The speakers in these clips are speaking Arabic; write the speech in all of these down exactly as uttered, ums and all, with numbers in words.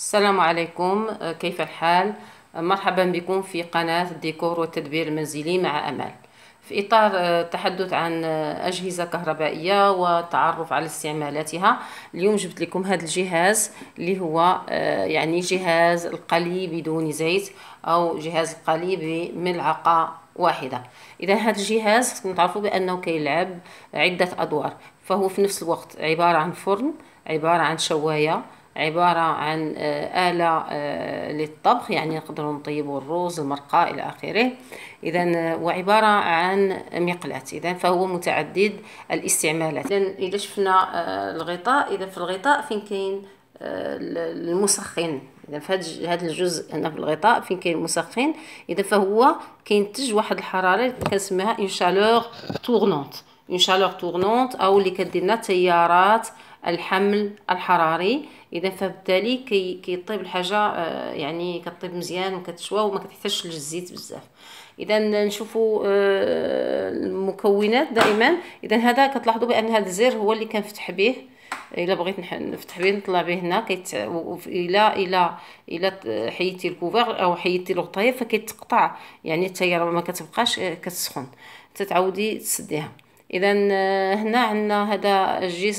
السلام عليكم، كيف الحال؟ مرحبا بكم في قناة الديكور والتدبير المنزلي مع أمال. في إطار التحدث عن أجهزة كهربائية والتعرف على استعمالاتها، اليوم جبت لكم هذا الجهاز اللي هو يعني جهاز القلي بدون زيت أو جهاز القلي بملعقة واحدة. إذا هذا الجهاز خصكم تعرفوا بأنه كيلعب عدة أدوار، فهو في نفس الوقت عبارة عن فرن، عبارة عن شواية، عبارة عن آلة للطبخ، يعني نقدروا نطيبوا الرز، المرقة إلى آخره. إذا وعبارة عن مقلاة، إذا فهو متعدد الاستعمالات. إذا إذا شفنا الغطاء، إذا في الغطاء فين كاين المسخن. إذا في هذا الجزء هنا في الغطاء فين كاين المسخن، إذا فهو كينتج واحد الحرارة اللي كنسميها اون شالور تورنونت، اون شالور تورنونت أو اللي كدير لنا تيارات الحمل الحراري. اذا فبالتالي كي كيطيب الحاجه يعني كطيب مزيان وكتشوى وما كتحتاجش للزيت بزاف. اذا نشوفوا المكونات دائما. اذا هذا كتلاحظوا بان هذا الزر هو اللي كنفتح به، الا بغيت نفتح به نطلع به هنا كيت الى الى الى حيدتي الكوفر او حيدتي الغطايه فكيتقطع، يعني التيار ما كتبقاش كتسخن، تتعودي تسديها. اذا هنا عندنا هذا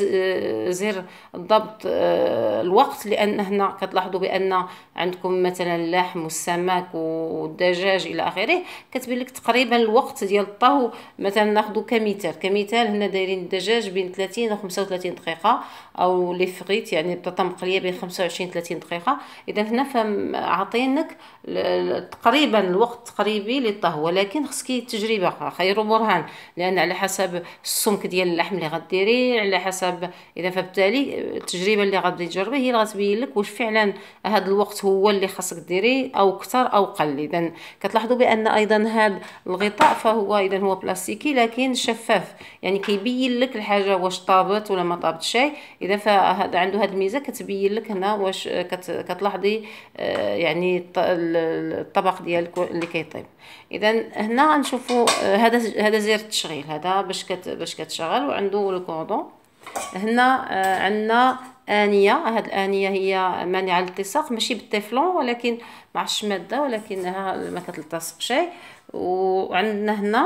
زر ضبط الوقت، لان هنا كتلاحظوا بان عندكم مثلا اللحم والسمك والدجاج الى اخره، كتبين لك تقريبا الوقت ديال الطهو. مثلا ناخذ كمثال كمثال هنا دايرين الدجاج بين ثلاثين و خمسة وثلاثين دقيقه، او لي فريت يعني بطاطا مقليه بين خمسة وعشرين ثلاثين دقيقه. اذا هنا فعاطينك تقريبا الوقت تقريبي للطهو، ولكن خصكي تجربه خير برهان، لان على حسب السمك ديال اللحم اللي غديريه، على حسب. اذا فبالتالي التجربه اللي غادي تجربي هي اللي غتبين لك واش فعلا هذا الوقت هو اللي خاصك ديريه او اكثر او قل. اذا كتلاحظوا بان ايضا هذا الغطاء فهو اذا هو بلاستيكي لكن شفاف، يعني كيبين لك الحاجه واش طابت ولا ما طابتش شيء. اذا فهذا عنده هذه الميزه كتبين لك هنا واش كتلاحظي يعني الطبق ديالك اللي كيطيب. اذا هنا نشوفوا هذا هذا زر التشغيل، هذا باش كت باش كتشغل وعنده الكوردون. هنا عندنا انيه، هاد الانيه هي مانعه للالتصاق، ماشي بالتيفلون ولكن ما عرفتش ماده، ولكنها ما كتلتصق شيء. وعندنا هنا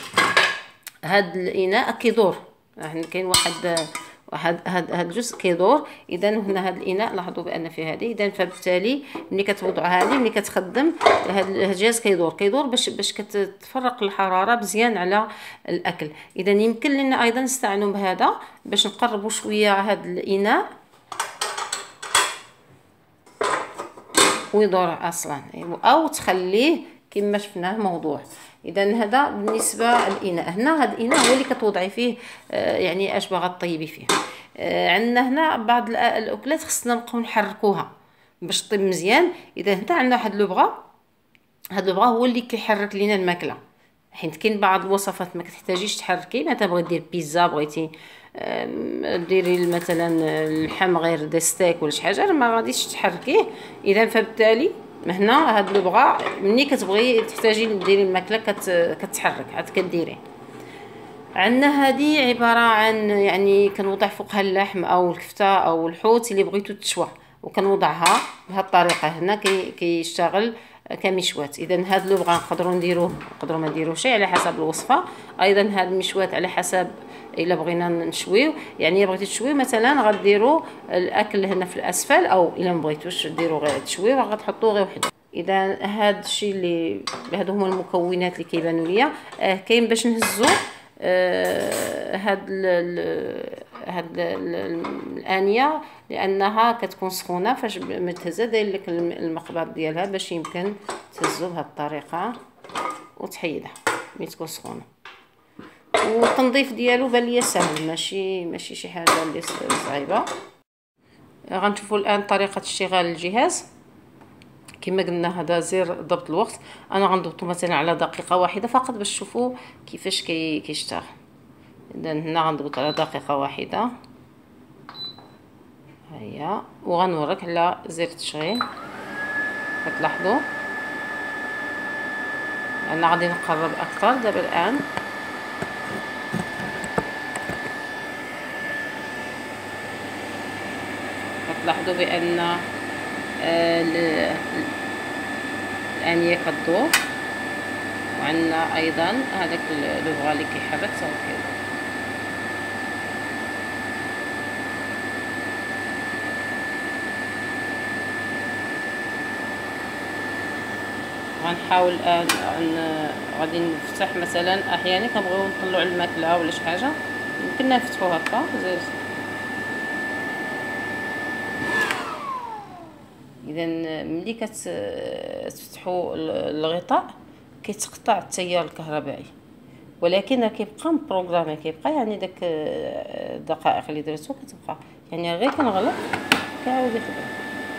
هاد الاناء كيدور، كاين واحد واحد هاد هاد الجزء كيدور. اذا هنا هاد الاناء لاحظوا بان فيه هذه، اذا فبالتالي ملي كتوضعها هذه ملي كتخدم هاد الجهاز كيدور كيدور باش باش كتفرق الحراره مزيان على الاكل. اذا يمكن لنا ايضا نستعينوا بهذا باش نقربوا شويه هاد الاناء ويدور اصلا، او تخليه كما شفناه موضوع. اذا هذا بالنسبه للاناء. هنا هذا الاناء هو اللي كتوضعي فيه آه يعني اش باغا طيبي فيه. آه عندنا هنا بعض الاكلات خصنا نبقاو نحركوها باش طيب مزيان. اذا هنا عندنا واحد لوبغا، هذا لوبغا هو اللي كيحرك لينا الماكله، حيت كاين بعض الوصفات ما كتحتاجيش تحركي. مثلا بغيتي دير بيتزا، بغيتي ديري مثلا اللحم غير دي ستيك ولا شي حاجه ما غاديش تحركيه. اذا فبالتالي هنا هاد لوبغا ملي كتبغي تحتاجي ديري الماكله كت كتحرك عاد كديريه. عندنا هذه عباره عن يعني كنوضع فوقها اللحم او الكفته او الحوت اللي بغيتو تشوى، وكنوضعها بهذه الطريقه. هنا كي كيشتغل كمشوات. اذا هاد لوبغا نقدروا نديروه نقدروا ما نديروهش على حسب الوصفه. ايضا هاد المشوات على حسب الا بغينا نشويو، يعني الا بغيتي تشويو مثلا غديروا الاكل هنا في الاسفل، او الا ما بغيتوش ديروا غير تشويو غتحطوه غير وحده. اذا هاد الشيء اللي هادو هما المكونات اللي كيبانوا ليا. آه كاين باش نهزو آه هاد ال هاد الانيه، لانها كتكون سخونه فاش متهزه داير لك المقبض ديالها باش يمكن تهزو بهذه الطريقه وتحيدها ملي تكون سخونه. والتنظيف ديالو بان ليا سهل، ماشي ماشي شي حاجه اللي صعيبه. غنشوفوا الان طريقه اشتغال الجهاز. كما قلنا هذا زر ضبط الوقت، انا غنضبطو مثلا على دقيقه واحده فقط باش تشوفوا كيفاش كي كيشتغل. اذا هنا غنضبط على دقيقه واحده هيا، وغنوريك على زر التشغيل. كتلاحظوا انا غادي نقرب اكثر دابا الان. كتلاحظوا بان الانيه كدور، وعندنا ايضا هذاك لو بغا اللي كيحرك تا هو كيدور. غنحاول الان غادي نفتح مثلا، احيانا كنبغيو نطلعوا الماكله ولا شي حاجه يمكننا نفتحوا هكا زير. اذا ملي كتفتحوا الغطاء كيتقطع التيار الكهربائي، ولكن راه كيبقى مبروغرامي، كيبقى يعني داك الدقائق اللي درتو كتبقى، يعني غير كنغلق كيعاود يخدم.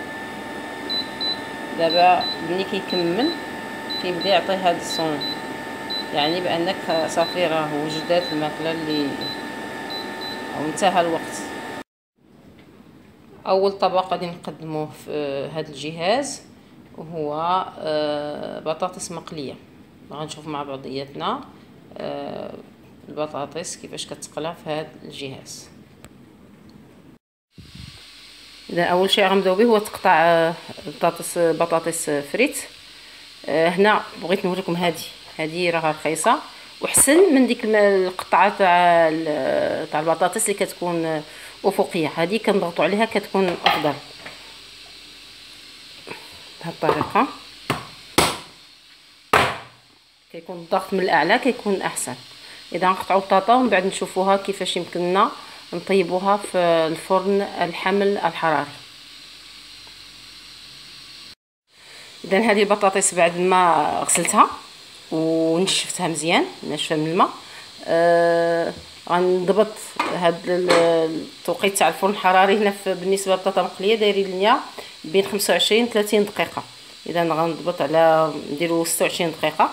دابا ملي كيكمل كيبدا يعطي هذا الصون، يعني بانك صافي راه وجدات الماكله اللي او انتهى الوقت. اول طبق غادي نقدموه في هذا الجهاز وهو بطاطس مقليه. غنشوف مع بعضياتنا البطاطس كيفاش كتقلى في هذا الجهاز. اذا اول شيء غنبداو به هو تقطع بطاطس بطاطس فريت. هنا بغيت نوريكم هذه هذه راها رخيصه وحسن من ديك القطعه تاع تاع البطاطس اللي كتكون افقيه، هذه كنضغطوا عليها كتكون افضل. بهذه الطريقه كيكون الضغط من الاعلى كيكون احسن. اذا نقطعوا البطاطا ومن بعد نشوفوها كيفاش يمكننا نطيبوها في الفرن الحمل الحراري. اذا هذه البطاطس بعد ما غسلتها ونشفتها مزيان ناشفه من الماء، آه غنضبط هاد التوقيت تاع الفرن الحراري هنا بالنسبه للبطاطا مقليه دايرين ليا بين خمسة وعشرين ثلاثين دقيقه. اذا غنضبط على نديرو ستة وعشرين دقيقه.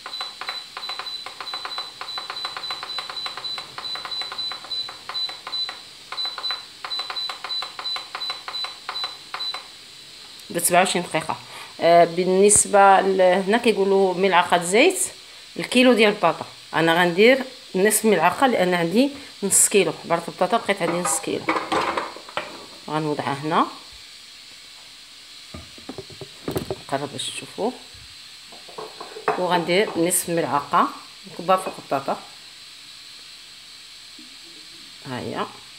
سبعة وعشرين دقيقه. آه بالنسبه هنا كيقولوا ملعقه زيت الكيلو ديال البطاطا، انا غندير نصف ملعقه لان عندي نص كيلو برك البطاطا، بقيت عندي نص كيلو. غنوضعها هنا قرب باش تشوفوه، وغندير نصف ملعقه نكبها فوق البطاطا. ها هي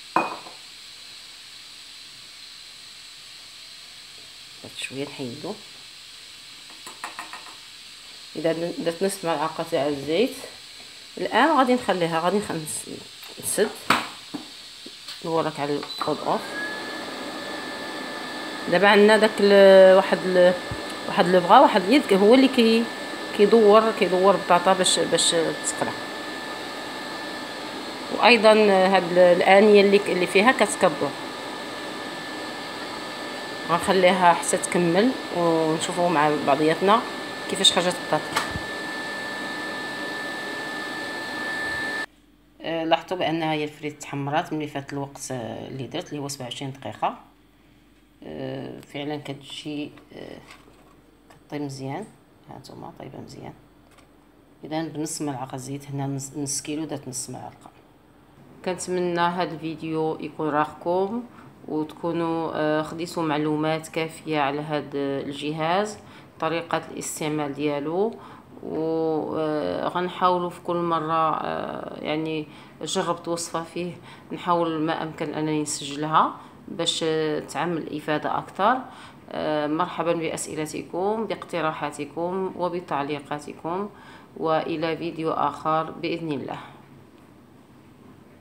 شويه نحيدو. اذا درت نصف ملعقه تاع الزيت، الان غادي نخليها غادي نسد نورك على الاون اوف. دابا عندنا داك واحد ال... واحد اللي بغا واحد اليد هو اللي كي كيدور كيدور البطاطا باش باش تسقلا، وايضا هاد الانيه اللي اللي فيها كتكبر. غنخليها حتى تكمل ونشوفوا مع بعضياتنا كيفاش خرجت البطاطا. أه لاحظتوا بانها هي الفريت تحمرات ملي فات الوقت اللي درت اللي هو سبعة وعشرين دقيقه. أه فعلا كتجي أه كطيب مزيان. هانتوما طيبه مزيان. اذا بنص ملعقه زيت، هنا نص كيلو درت نص ملعقه. كنتمنى هذا الفيديو يكون راقكم وتكونوا خديتوا معلومات كافيه على هذا الجهاز، طريقه الاستعمال ديالو، وغنحاولوا في كل مره يعني جربت وصفه فيه نحاول ما امكن انني نسجلها باش تعمل افاده اكثر. مرحبا باسئلتكم باقتراحاتكم وبتعليقاتكم، والى فيديو اخر باذن الله.